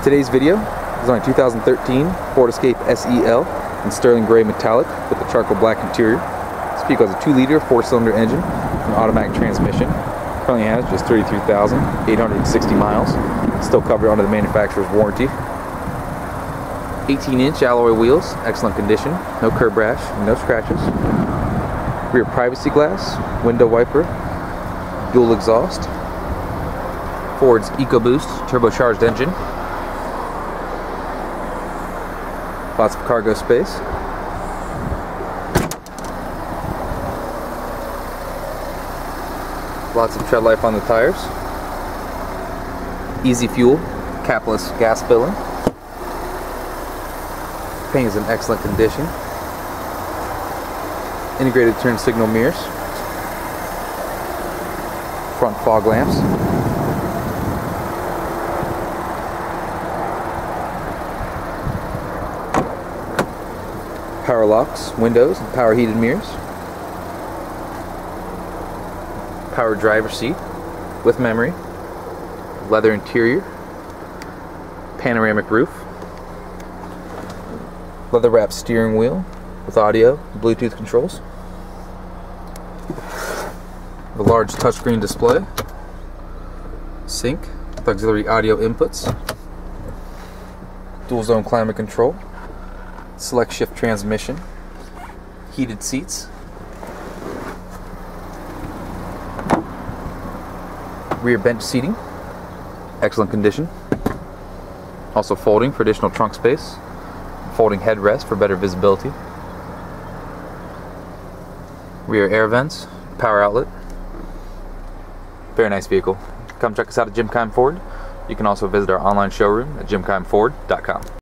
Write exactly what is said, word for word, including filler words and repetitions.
Today's video is on a two thousand thirteen Ford Escape S E L in sterling gray metallic with a charcoal black interior. This vehicle has a two liter four cylinder engine and an automatic transmission. Currently has just thirty-three thousand eight hundred sixty miles. Still covered under the manufacturer's warranty. eighteen inch alloy wheels, excellent condition, no curb rash, no scratches. Rear privacy glass, window wiper, dual exhaust. Ford's EcoBoost turbocharged engine. Lots of cargo space. Lots of tread life on the tires. Easy fuel, capless gas filling. Paint is in excellent condition. Integrated turn signal mirrors. Front fog lamps. Power locks, windows, and power heated mirrors. Power driver seat with memory. Leather interior. Panoramic roof. Leather wrapped steering wheel with audio, Bluetooth controls. The large touchscreen display. Sync with auxiliary audio inputs. Dual zone climate control. Select shift transmission. Heated seats. Rear bench seating. Excellent condition. Also folding for additional trunk space. Folding headrest for better visibility. Rear air vents. Power outlet. Very nice vehicle. Come check us out at Jim Keim Ford. You can also visit our online showroom at jim keim ford dot com.